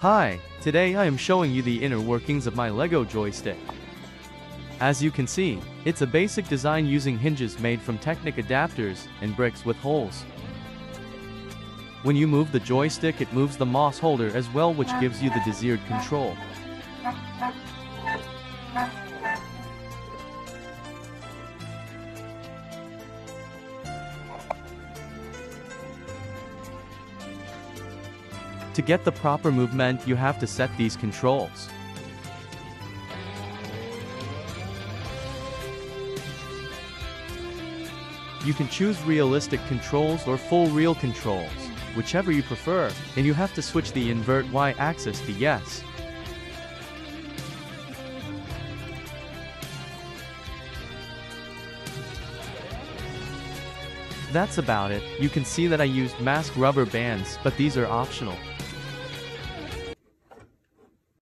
Hi, today I am showing you the inner workings of my Lego joystick. As you can see, it's a basic design using hinges made from Technic adapters and bricks with holes. When you move the joystick, it moves the mouse holder as well, which gives you the desired control. To get the proper movement, you have to set these controls. You can choose realistic controls or full real controls, whichever you prefer, and you have to switch the invert Y-axis to yes. That's about it. You can see that I used mask rubber bands, but these are optional.